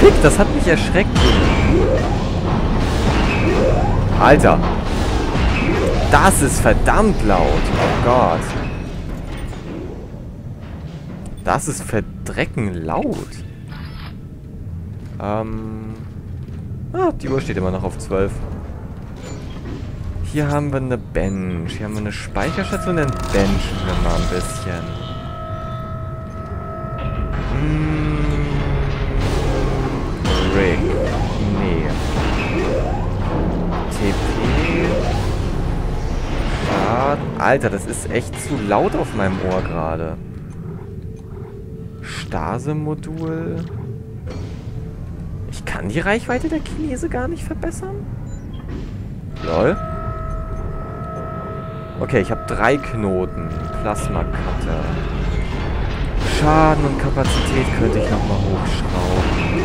Fick, das hat mich erschreckt. Alter. Das ist verdammt laut. Oh Gott. Das ist verdrecken laut. Die Uhr steht immer noch auf 12. Hier haben wir eine Bench. Hier haben wir eine Speicherstation und dann benchen wir mal ein bisschen. Rick. Nee. TP. Schaden. Alter, das ist echt zu laut auf meinem Ohr gerade. Stase-Modul. Ich kann die Reichweite der Kinese gar nicht verbessern? Lol. Okay, ich habe 3 Knoten. Plasma-Cutter. Schaden und Kapazität könnte ich nochmal hochschrauben.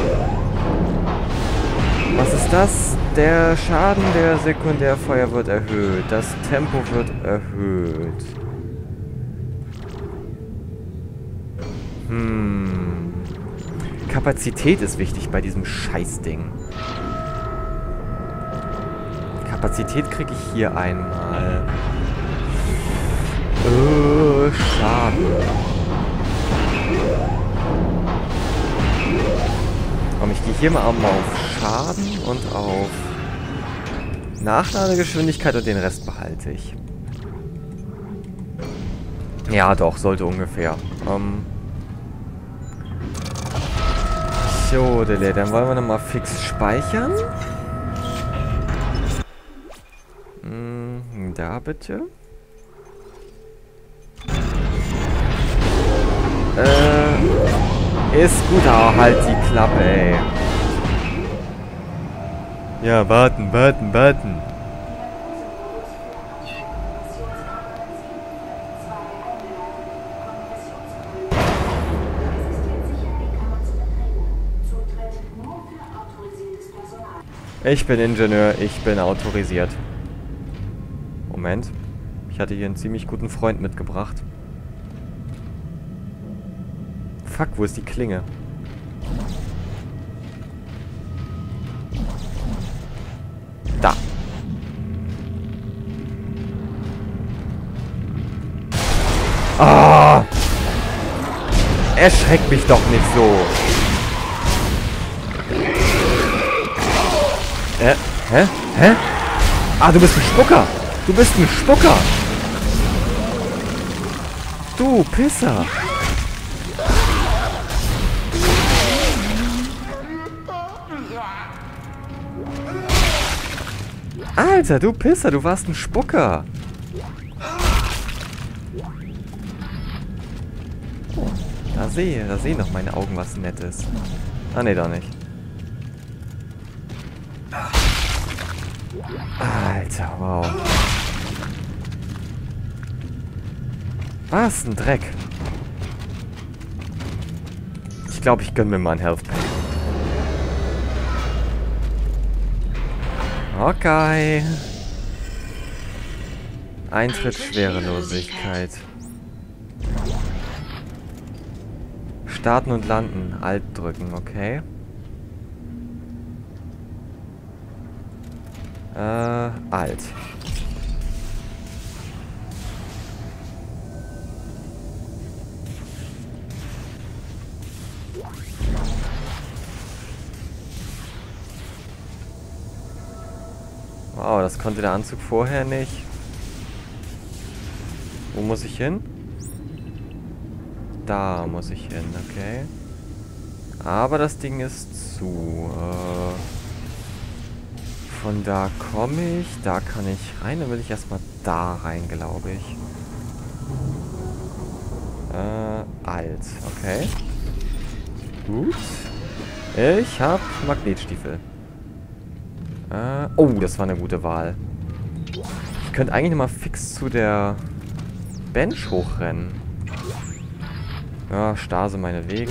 Was ist das? Der Schaden der Sekundärfeuer wird erhöht. Das Tempo wird erhöht. Kapazität ist wichtig bei diesem Scheißding. Kapazität kriege ich hier einmal. Schaden. Komm, ich gehe hier mal auf Schaden und auf Nachladegeschwindigkeit und den Rest behalte ich. Ja, doch, sollte ungefähr. So, dann wollen wir nochmal fix speichern. Da bitte. Ist gut, aber halt die Klappe, ey. Ja, warten. Ich bin Ingenieur, ich bin autorisiert. Moment. Ich hatte hier einen ziemlich guten Freund mitgebracht. Fuck, wo ist die Klinge? Da. Ah! Erschreckt mich doch nicht so. Hä? Ah, du bist ein Spucker. Du bist ein Spucker. Du Pisser. Alter, du Pisser, du warst ein Spucker. Oh, da sehen noch meine Augen was Nettes. Ah, nee, doch nicht. Alter, wow. Was ein Dreck. Ich glaube, ich gönne mir mal ein Health Pack. Okay. Eintritt Schwerelosigkeit. Starten und landen. Alt drücken, okay. Alt. Wow, das konnte der Anzug vorher nicht. Wo muss ich hin? Da muss ich hin, okay. Aber das Ding ist zu. Von da komme ich, da kann ich rein, dann will ich erstmal da rein, glaube ich. Alt, okay. Gut. Ich habe Magnetstiefel. Oh, das war eine gute Wahl. Ich könnte eigentlich nochmal fix zu der Bench hochrennen. Ja, Stase meinetwegen.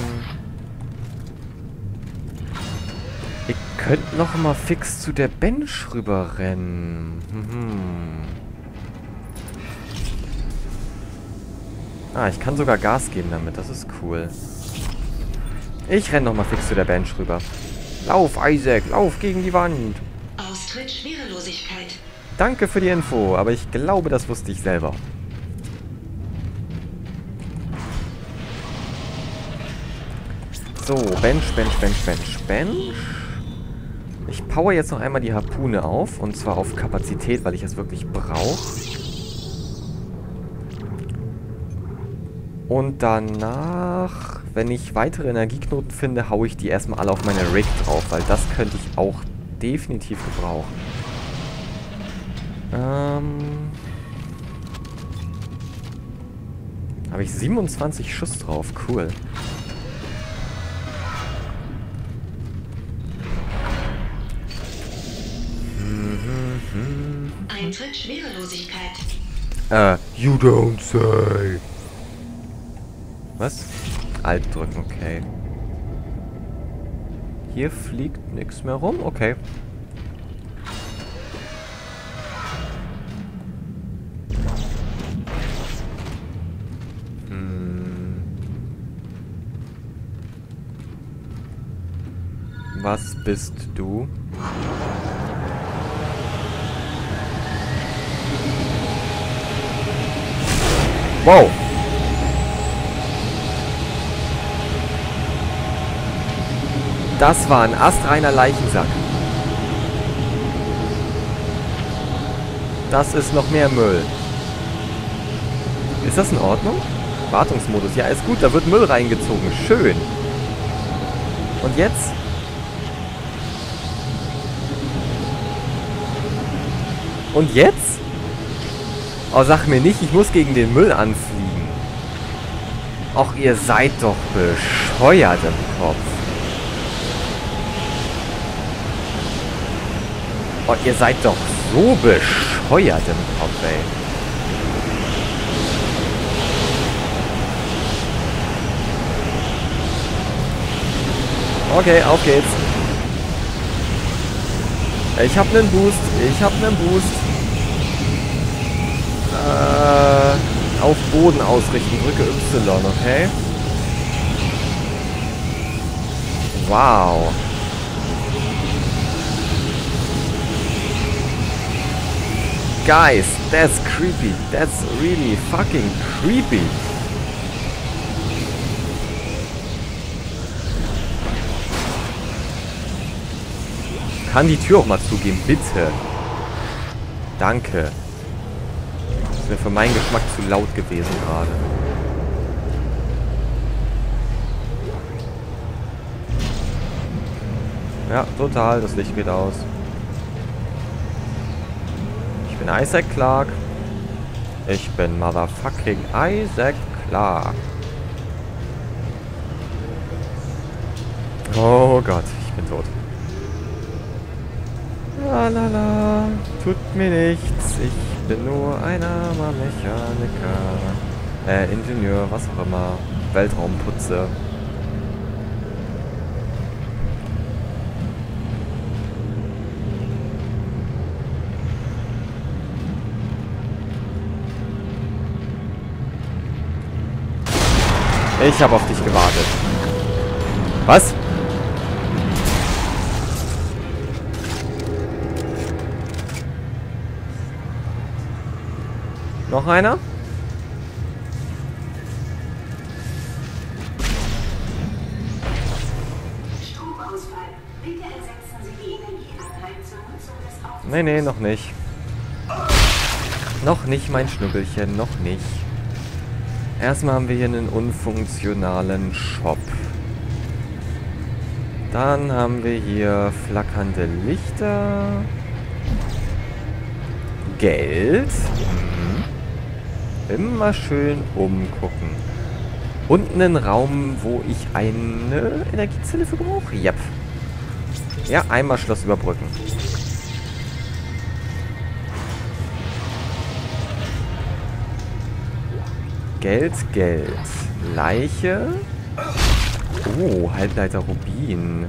Ich könnte noch mal fix zu der Bench rüberrennen. Ah, ich kann sogar Gas geben damit. Das ist cool. Ich renne noch mal fix zu der Bench rüber. Lauf, Isaac, lauf gegen die Wand. Austritt Schwerelosigkeit. Danke für die Info, aber ich glaube, das wusste ich selber. So, Bench. Ich power jetzt noch einmal die Harpune auf. Und zwar auf Kapazität, weil ich es wirklich brauche. Und danach, wenn ich weitere Energieknoten finde, haue ich die erstmal alle auf meine Rig drauf. Weil das könnte ich auch definitiv gebrauchen. Habe ich 27 Schuss drauf. Cool. Eintritt Schwerelosigkeit. You don't say. Was? Alt drücken, okay. Hier fliegt nichts mehr rum, okay. Was bist du? Wow! Das war ein astreiner Leichensack. Das ist noch mehr Müll. Ist das in Ordnung? Wartungsmodus. Ja, ist gut. Da wird Müll reingezogen. Schön. Und jetzt? Und jetzt? Oh, sag mir nicht, ich muss gegen den Müll anfliegen. Och, ihr seid doch bescheuert im Kopf. Oh, ihr seid doch so bescheuert im Kopf, ey. Okay, auf geht's. Ich hab nen Boost. Auf Boden ausrichten. Drücke Y, okay? Wow. Guys, that's creepy. That's really fucking creepy. Kann die Tür auch mal zugehen, bitte? Danke. Das wäre für meinen Geschmack zu laut gewesen gerade. Ja, total. Das Licht geht aus. Ich bin Isaac Clarke. Ich bin motherfucking Isaac Clarke. Oh Gott, ich bin tot. La, tut mir nichts. Ich bin nur ein armer Mechaniker. Ingenieur, was auch immer. Weltraumputze. Ich habe auf dich gewartet. Was? Noch einer? Stromausfall. Bitte ersetzen Sie die Energieeinheit zur Nutzung des Autos. Nee, noch nicht. Noch nicht, mein Schnubbelchen, noch nicht. Erstmal haben wir hier einen unfunktionalen Shop. Dann haben wir hier flackernde Lichter. Geld. Immer schön umgucken. Und einen Raum, wo ich eine Energiezelle für brauche. Yep. Ja, einmal Schloss überbrücken. Geld. Leiche. Oh, Halbleiter Rubin.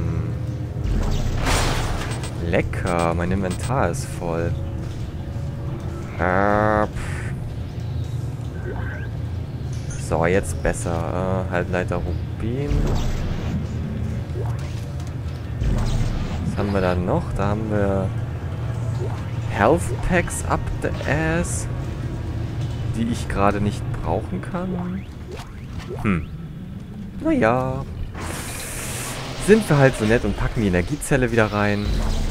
Lecker, mein Inventar ist voll. So, jetzt besser. Halbleiter Rubin. haben wir da noch? Da haben wir Health Packs up the ass, die ich gerade nicht brauchen kann. Naja. Sind wir halt so nett und packen die Energiezelle wieder rein.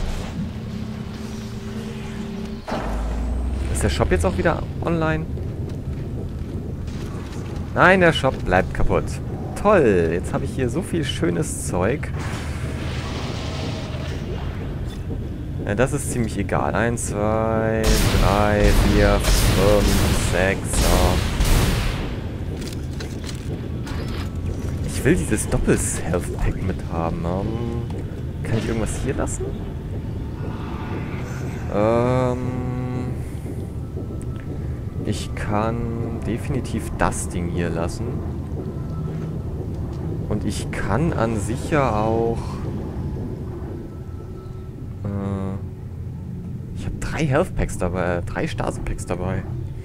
Ist der Shop jetzt auch wieder online? Nein, der Shop bleibt kaputt. Toll, jetzt habe ich hier so viel schönes Zeug. Ja, das ist ziemlich egal. 1, 2, 3, 4, 5, 6. Ich will dieses Doppels-Health-Pack mit haben. Kann ich irgendwas hier lassen? Ich kann definitiv das Ding hier lassen. Und ich kann an sich ja auch... ich habe 3 Health Packs dabei, 3 Stase-Packs dabei.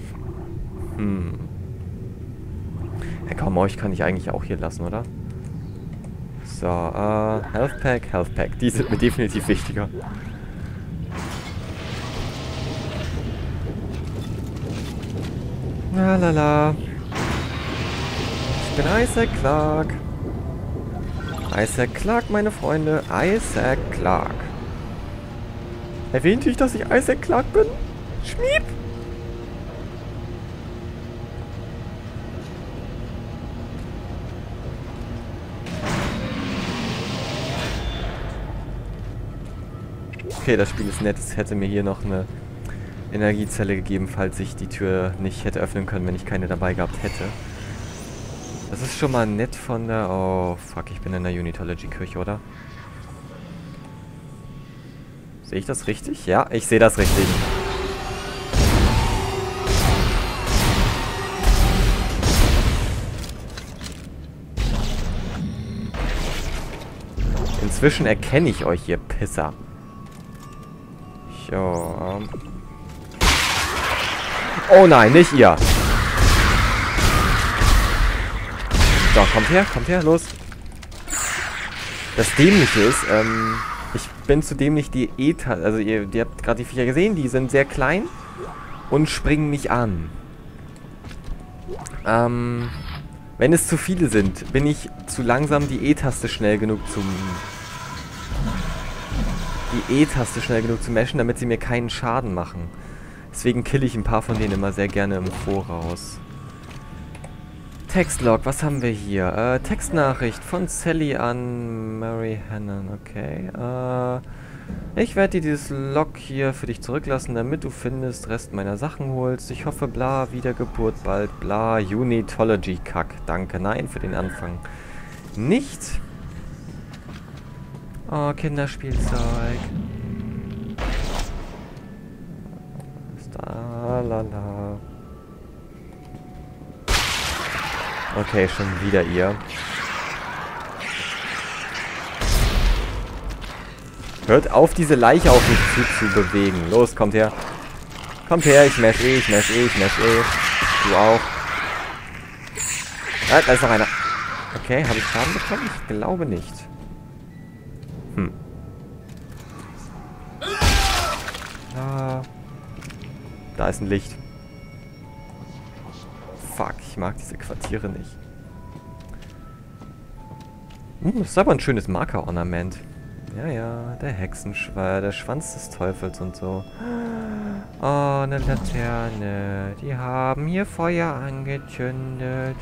Ja komm, euch kann ich eigentlich auch hier lassen, oder? So, Health Pack. Die sind mir definitiv wichtiger. Lalala. Ich bin Isaac Clarke. Isaac Clarke, meine Freunde. Isaac Clarke. Erwähnte ich, dass ich Isaac Clarke bin? Schmiep! Okay, das Spiel ist nett. Es hätte mir hier noch eine Energiezelle gegeben, falls ich die Tür nicht hätte öffnen können, wenn ich keine dabei gehabt hätte. Das ist schon mal nett von der... Oh, fuck, ich bin in der Unitology-Kirche, oder? Sehe ich das richtig? Ja, ich sehe das richtig. Inzwischen erkenne ich euch, ihr Pisser. So, oh nein, nicht ihr. So, kommt her, los. Das Dämliche ist, ich bin zu dämlich die also ihr habt gerade die Viecher gesehen, die sind sehr klein und springen nicht an. Wenn es zu viele sind, bin ich zu langsam, die E-Taste schnell genug zu mashen, damit sie mir keinen Schaden machen. Deswegen kill ich ein paar von denen immer sehr gerne im Voraus. Textlog, was haben wir hier? Textnachricht von Sally an Mary Hannon, okay. Ich werde dir dieses Log hier für dich zurücklassen, damit du findest, Rest meiner Sachen holst. Ich hoffe, bla, Wiedergeburt bald, bla, Unitology-Kack. Danke, nein, für den Anfang. Nicht. Oh, Kinderspielzeug. Lala. Okay, schon wieder ihr. Hört auf, diese Leiche auf mich zu bewegen. Los, kommt her. Kommt her, ich mash eh. Du auch. Ah, da ist noch einer. Okay, habe ich Schaden bekommen? Ich glaube nicht. Ah. Da ist ein Licht. Fuck, ich mag diese Quartiere nicht. Das ist aber ein schönes Marker-Ornament. Ja, der Hexenschwein, der Schwanz des Teufels und so. Oh, eine Laterne. Die haben hier Feuer angezündet.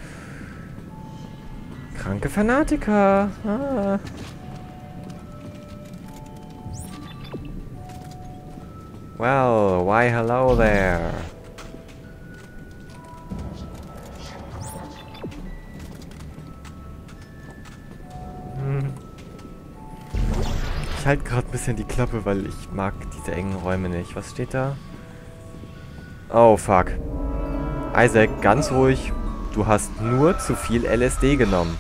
Kranke Fanatiker. Ah. Well, why hello there? Ich halte gerade ein bisschen die Klappe, weil ich mag diese engen Räume nicht. Was steht da? Oh, fuck. Isaac, ganz ruhig. Du hast nur zu viel LSD genommen.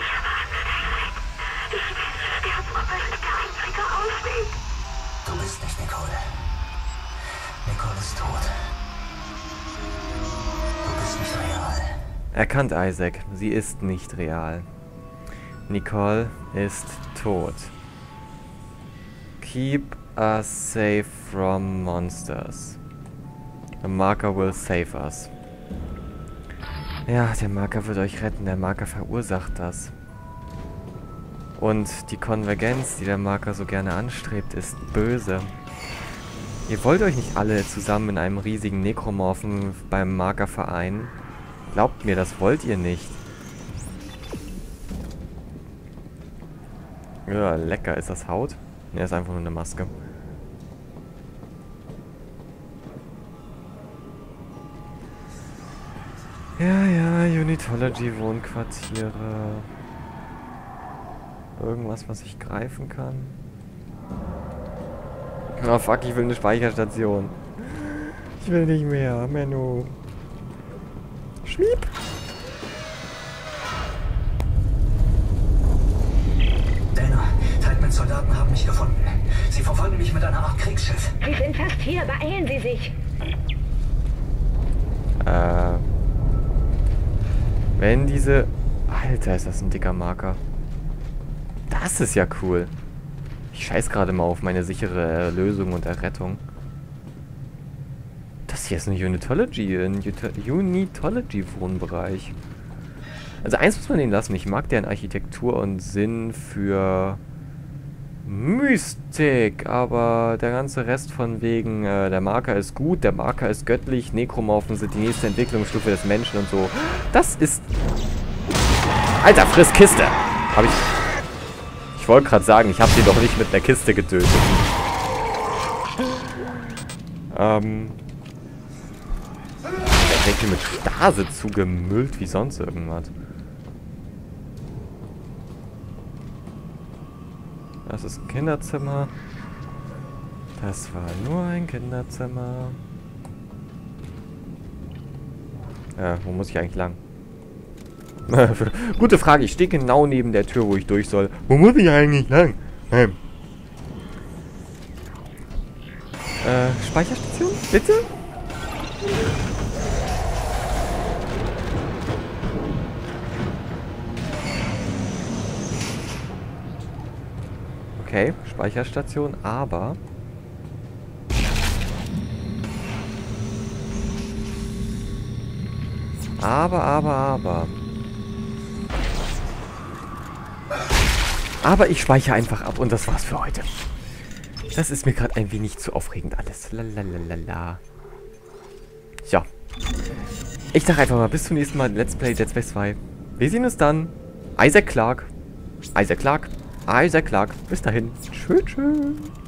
Du bist nicht Nicole. Nicole ist tot. Du bist nicht real. Erkannt, Isaac. Sie ist nicht real. Nicole ist tot. Keep us safe from monsters. The marker will save us. Ja, der Marker wird euch retten. Der Marker verursacht das. Und die Konvergenz, die der Marker so gerne anstrebt, ist böse. Ihr wollt euch nicht alle zusammen in einem riesigen Nekromorphen beim Marker vereinen. Glaubt mir, das wollt ihr nicht. Ja, lecker. Ist das Haut? Ne, ist einfach nur eine Maske. Ja, Unitology Wohnquartiere. Irgendwas, was ich greifen kann. Oh fuck, ich will eine Speicherstation. Ich will nicht mehr, Menno. Schmiep. Dana, Titanman-Soldaten haben mich gefunden. Sie verfolgen mich mit einer Art Kriegsschiff. Sie sind fast hier. Beeilen Sie sich. Wenn diese... Alter, ist das ein dicker Marker. Das ist ja cool. Ich scheiß gerade mal auf meine sichere Erlösung und Errettung. Das hier ist eine Unitology, ein Unitology-Wohnbereich. Also eins muss man denen lassen. Ich mag deren Architektur und Sinn für Mystik, aber der ganze Rest von wegen, der Marker ist gut, der Marker ist göttlich, Nekromorphen sind die nächste Entwicklungsstufe des Menschen und so. Das ist... Alter, friss Kiste! Hab ich... Ich wollte gerade sagen, ich habe sie doch nicht mit einer Kiste getötet. Der denkt hier mit Stase zugemüllt wie sonst irgendwas. Das ist ein Kinderzimmer. Das war nur ein Kinderzimmer. Wo muss ich eigentlich lang? Gute Frage, ich stehe genau neben der Tür, wo ich durch soll. Wo muss ich eigentlich lang? Speicherstation? Bitte? Okay, Speicherstation, aber... Aber ich speichere einfach ab und das war's für heute. Das ist mir gerade ein wenig zu aufregend alles. Lalalala. Ja. Ich sag einfach mal bis zum nächsten Mal. Let's Play Dead Space 2. Wir sehen uns dann. Isaac Clarke. Bis dahin. Tschüss.